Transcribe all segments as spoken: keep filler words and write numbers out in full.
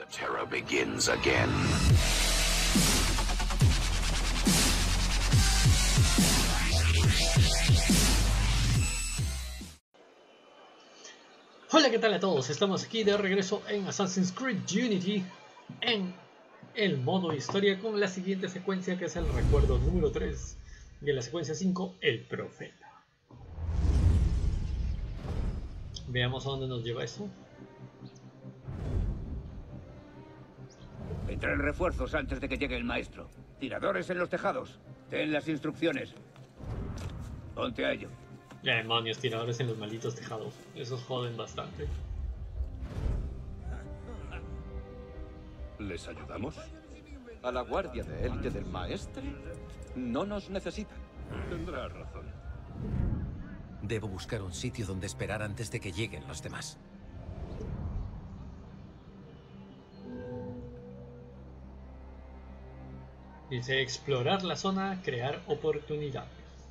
The terror begins again. Hola, ¿qué tal a todos? Estamos aquí de regreso en Assassin's Creed Unity en el modo historia con la siguiente secuencia, que es el recuerdo número tres de la secuencia cinco, el profeta. Veamos a dónde nos lleva esto. Que traen refuerzos antes de que llegue el maestro. Tiradores en los tejados. Ten las instrucciones. Ponte a ello. Ya, demonios, tiradores en los malditos tejados. Esos joden bastante. ¿Les ayudamos? A la guardia de élite del maestre no nos necesitan. Tendrá razón. Debo buscar un sitio donde esperar antes de que lleguen los demás. Dice explorar la zona, crear oportunidades.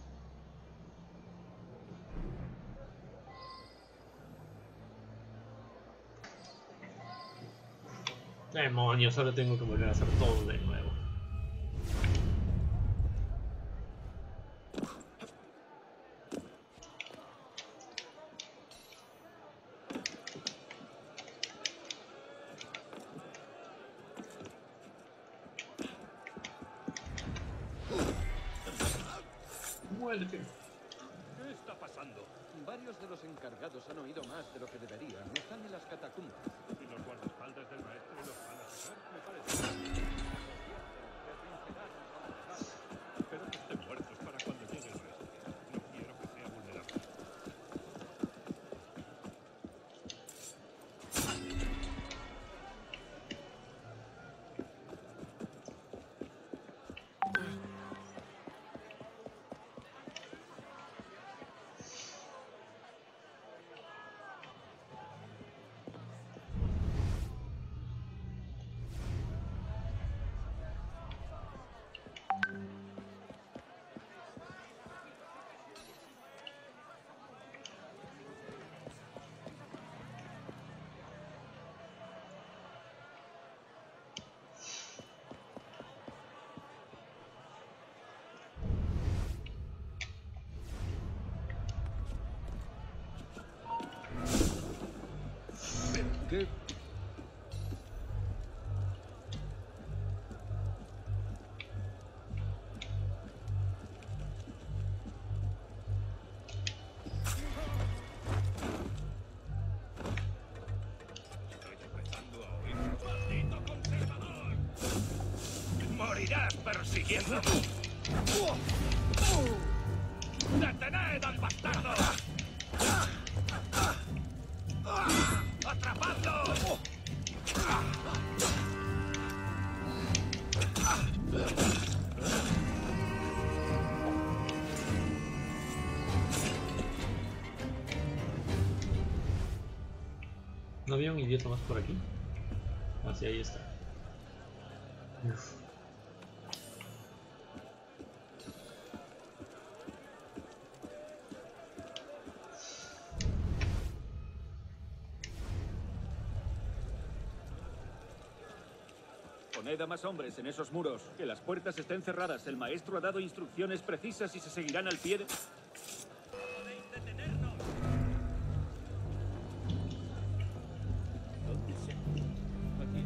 Demonios, ahora tengo que volver a hacer todo de nuevo. Muérete. ¿Qué está pasando? Varios de los encargados han oído más de lo que deberían. Están en las catacumbas. ¿Y los guardaespaldas del maestro los van a sacar? Me parece. Espero que estén muertos para cuando llegue el maestro. No quiero que sea vulnerable. ¿Qué? Estoy empezando a oír. ¡Maldito conservador! ¡Morirás persiguiéndome! ¡Detened al bastardo! ¡Atrapadlo! ¿No había un idiota más por aquí? Ah, sí, ahí está. Uf. Poned a más hombres en esos muros. Que las puertas estén cerradas. El maestro ha dado instrucciones precisas y se seguirán al pie de... ¡Podéis detenernos! ¿Dónde se? Aquí.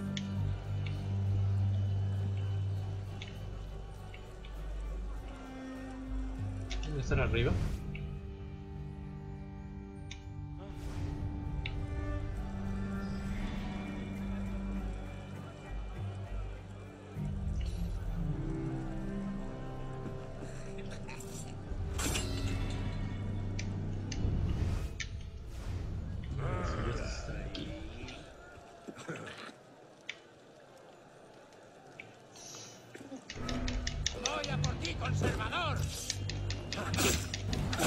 ¿Dónde están arriba? ¡Voy a por ti, conservador!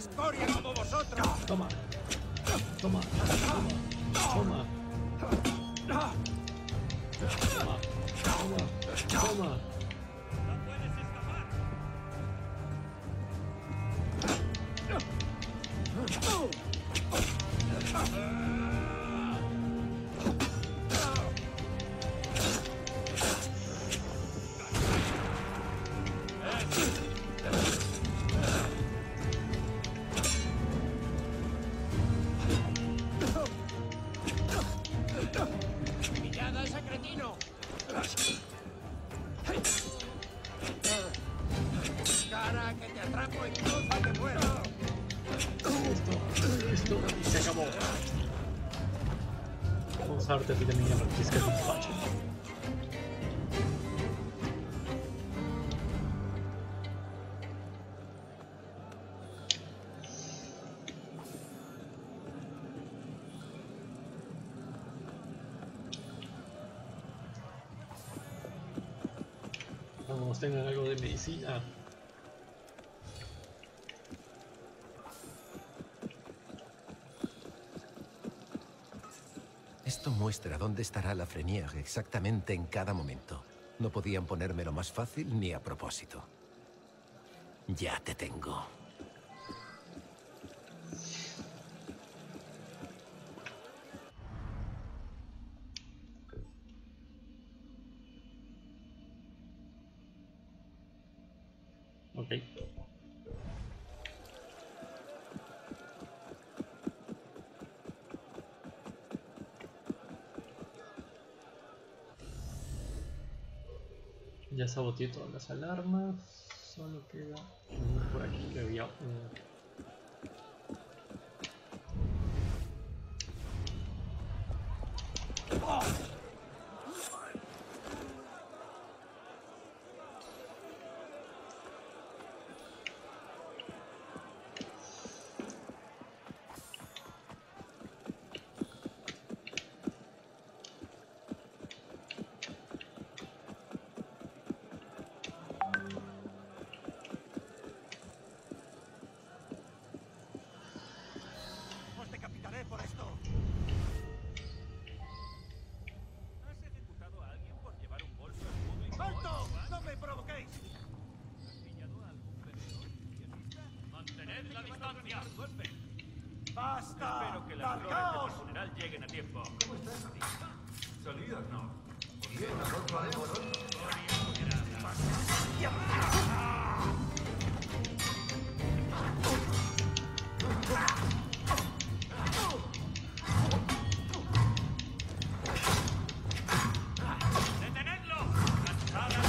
escoria como vosotros! Toma. Toma. Toma. Toma. Toma. Toma. Toma. ¡No puedes escapar! ¡Pillad a ese cretino! ¡Cara, que te atrapo y cruza te muero! Listo. Listo. Y se acabó. Vamos a darte vitamina para que es que es un facho. Vamos, tengan algo de medicina. Esto muestra dónde estará la Frenier exactamente en cada momento. No podían ponérmelo más fácil ni a propósito. Ya te tengo. Ok. Ya saboteé todas las alarmas. Solo queda uno por aquí que había un. ¡Os decapitaré por esto! ¿Has ejecutado a alguien por llevar un bolso en público? ¡Alto! ¡No me provoquéis! ¿Has pillado a algún vendedor fiesta? ¡Mantened la distancia! ¡Golpe! ¡Basta! Espero que las flores de ¡Largaos! tu funeral lleguen a tiempo. Salidas no. Bien, lo haremos. ¡Detenedlo! ¡Lanzada!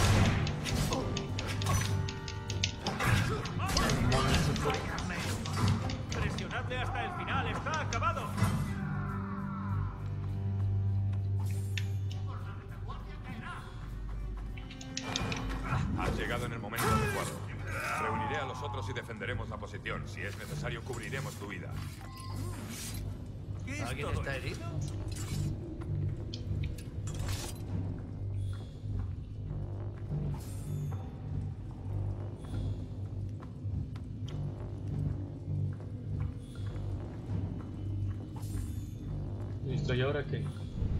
¡Presionadle hasta el final! ¡Está acabado! Has llegado en el momento adecuado. Reuniré a los otros y defenderemos la posición. Si es necesario, cubriremos tu vida. ¿Alguien está herido? Listo, ¿y ahora qué?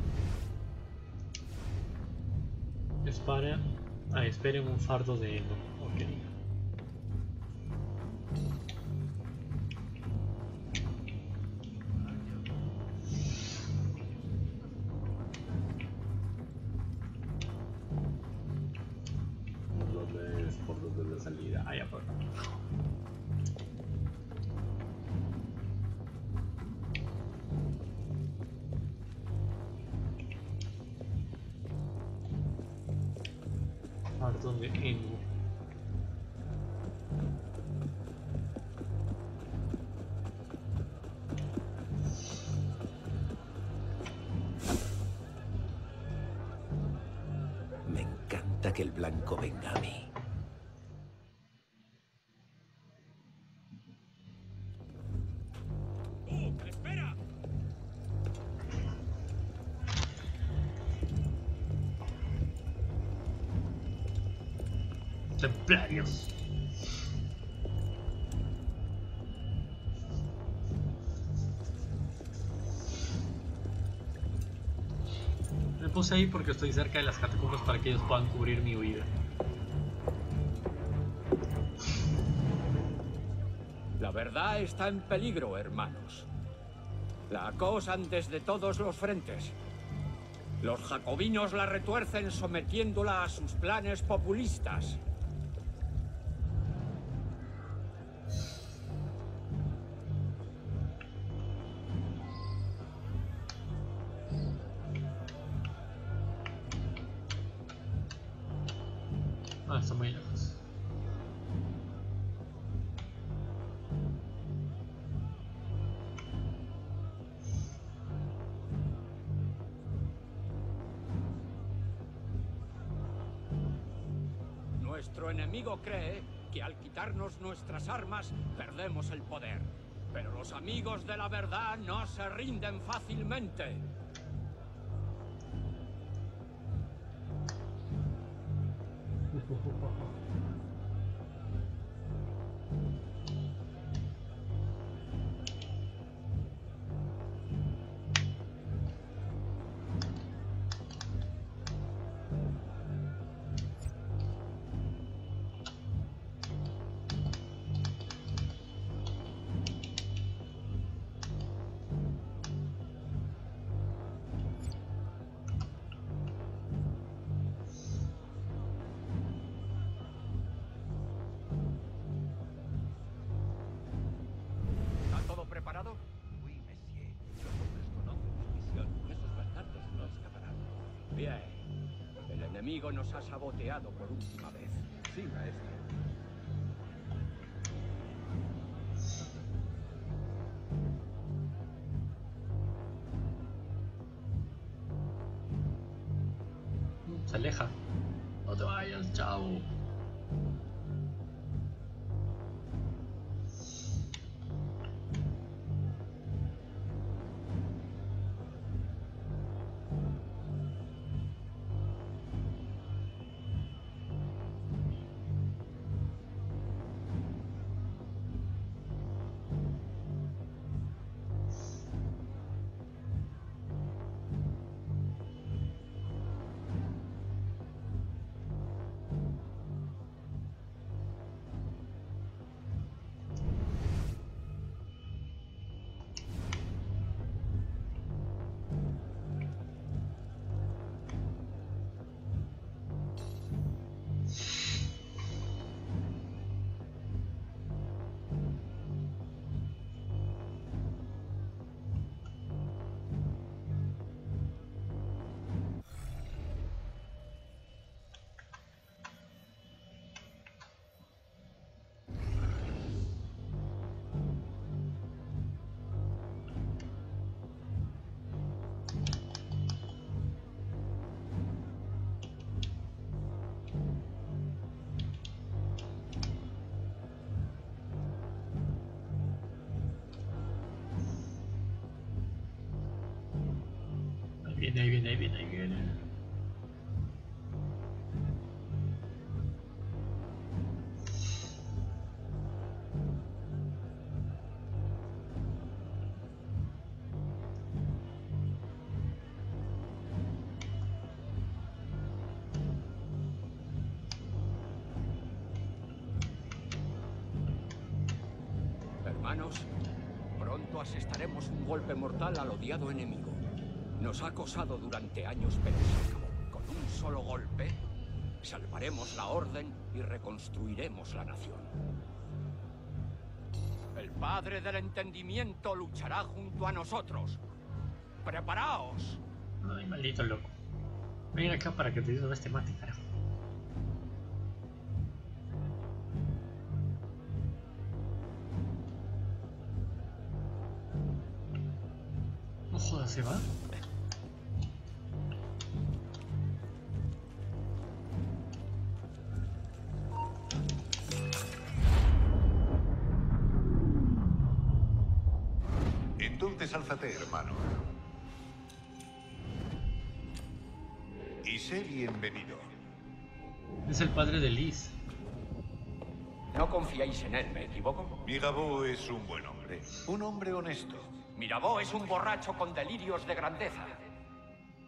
Espera. Ah, esperen un fardo de heno. Ok. ¿Por dónde es? ¿Por dónde es la salida? Ah, ya por acá. Fardo de heno. Me encanta que el blanco venga a mí. ¡Uh! ¡Espera! Templarios. puse ahí porque estoy cerca de las catacumbas para que ellos puedan cubrir mi huida. La verdad está en peligro, hermanos. La acosan desde todos los frentes. Los jacobinos la retuercen sometiéndola a sus planes populistas. Ah, está muy lejos. Nuestro enemigo cree que al quitarnos nuestras armas perdemos el poder. Pero los amigos de la verdad no se rinden fácilmente. Bien. El enemigo nos ha saboteado por última vez. Sí, maestro. Se aleja. No te vayas, chao. Ahí viene, ahí viene, ahí viene, ahí viene. Hermanos, pronto asestaremos un golpe mortal al odiado enemigo. Nos ha acosado durante años, pero se acabó. Con un solo golpe, salvaremos la orden y reconstruiremos la nación. El Padre del Entendimiento luchará junto a nosotros. ¡Preparaos! Ay, maldito loco. Ven acá para que te diga este mate, carajo. No jodas, se va. Entonces álzate, hermano. Y sé bienvenido. Es el padre de Liz. No confiáis en él, ¿me equivoco? Mirabeau es un buen hombre. Un hombre honesto. Mirabeau es un borracho con delirios de grandeza.